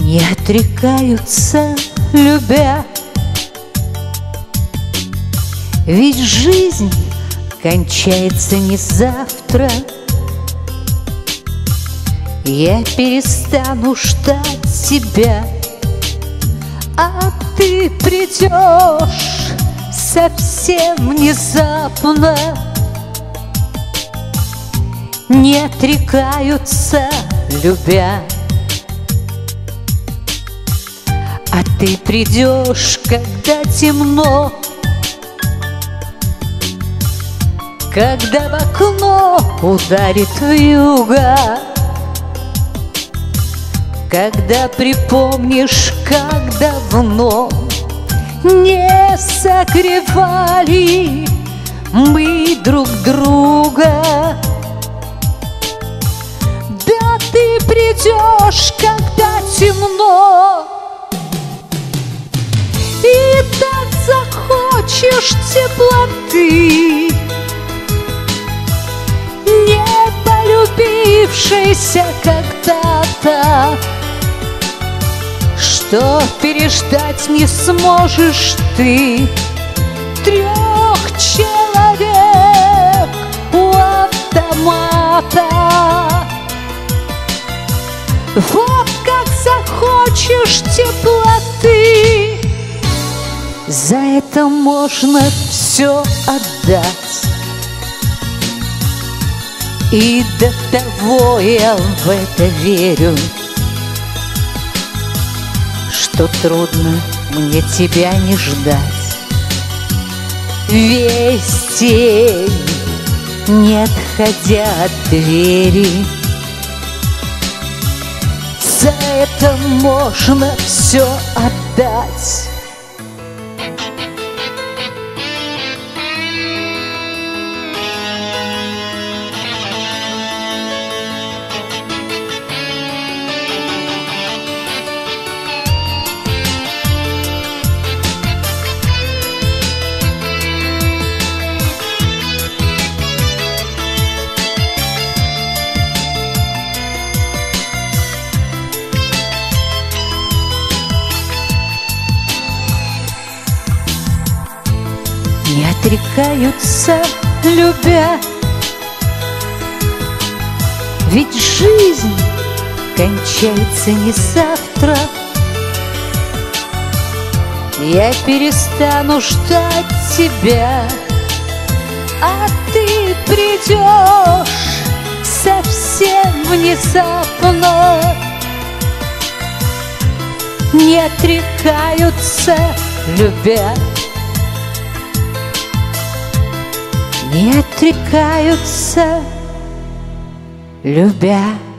Не отрекаются, любя. Ведь жизнь кончается не завтра. Я перестану ждать тебя, а ты придешь совсем внезапно. Не отрекаются, любя. А ты придешь, когда темно, когда в окно ударит вьюга, когда припомнишь, как давно не согревали мы друг друга. Да, ты придешь, когда темно, и так захочешь теплоты, не полюбившейся когда-то, что переждать не сможешь ты. 3 человек у автомата. Вот как захочешь теплоты, за это можно все отдать. И до того я в это верю, что трудно мне тебя не ждать. Весь день, не отходя от двери, за это можно все отдать. Не отрекаются, любя. Ведь жизнь кончается не завтра. Я перестану ждать тебя, а ты придешь совсем внезапно. Не отрекаются, любя. Не отрекаются, любя.